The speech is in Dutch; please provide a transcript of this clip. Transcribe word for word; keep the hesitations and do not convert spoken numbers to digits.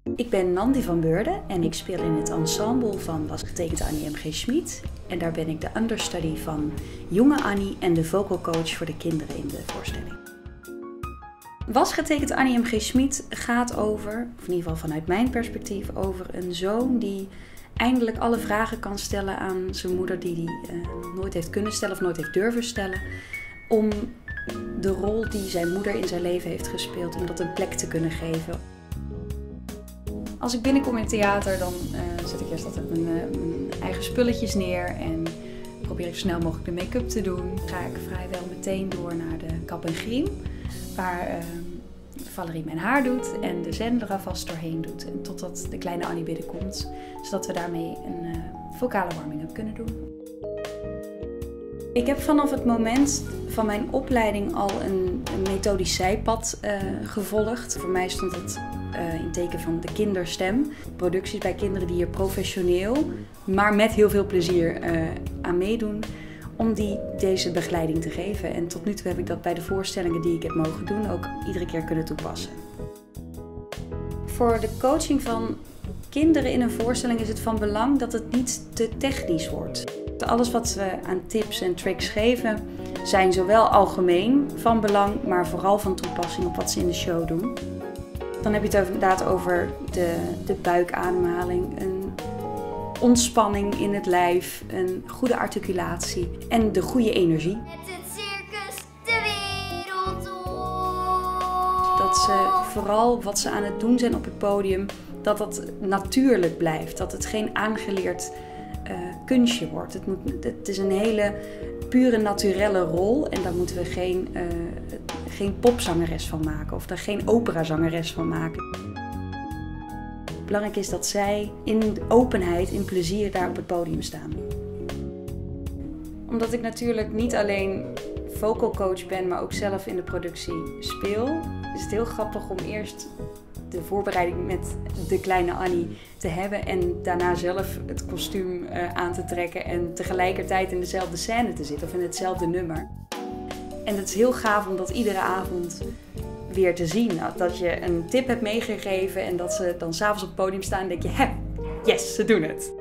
Ik ben Nandi van Beurden en ik speel in het ensemble van Was getekend Annie M G Schmid. En daar ben ik de understudy van jonge Annie en de vocal coach voor de kinderen in de voorstelling. Was getekend Annie M G Schmid gaat over, of in ieder geval vanuit mijn perspectief, over een zoon die eindelijk alle vragen kan stellen aan zijn moeder die hij uh, nooit heeft kunnen stellen of nooit heeft durven stellen. Om de rol die zijn moeder in zijn leven heeft gespeeld, om dat een plek te kunnen geven. Als ik binnenkom in het theater, dan uh, zet ik eerst altijd mijn, uh, mijn eigen spulletjes neer en probeer ik zo snel mogelijk de make-up te doen. Dan ga ik vrijwel meteen door naar de kap en griem, waar uh, Valerie mijn haar doet en de zender er alvast doorheen doet. En totdat de kleine Annie binnenkomt, zodat we daarmee een uh, vocale warming-up kunnen doen. Ik heb vanaf het moment van mijn opleiding al een, een methodisch zijpad uh, gevolgd. Voor mij stond het uh, in teken van de kinderstem. Producties bij kinderen die hier professioneel, maar met heel veel plezier uh, aan meedoen, om die deze begeleiding te geven. En tot nu toe heb ik dat bij de voorstellingen die ik heb mogen doen ook iedere keer kunnen toepassen. Voor de coaching van kinderen in een voorstelling is het van belang dat het niet te technisch wordt. Alles wat we aan tips en tricks geven zijn zowel algemeen van belang, maar vooral van toepassing op wat ze in de show doen. Dan heb je het inderdaad over de, de buikademhaling, een ontspanning in het lijf, een goede articulatie en de goede energie. Met het circus de wereld door. Dat ze vooral wat ze aan het doen zijn op het podium, dat dat natuurlijk blijft, dat het geen aangeleerd Uh, kunstje wordt. Het, moet, het is een hele pure naturelle rol en daar moeten we geen, uh, geen popzangeres van maken of daar geen operazangeres van maken. Belangrijk is dat zij in openheid, in plezier daar op het podium staan. Omdat ik natuurlijk niet alleen vocal coach ben, maar ook zelf in de productie speel, is het heel grappig om eerst de voorbereiding met de kleine Annie te hebben en daarna zelf het kostuum uh, aan te trekken en tegelijkertijd in dezelfde scène te zitten of in hetzelfde nummer. En het is heel gaaf om dat iedere avond weer te zien. Dat je een tip hebt meegegeven en dat ze dan s'avonds op het podium staan en denk je, hè, yes, ze doen het.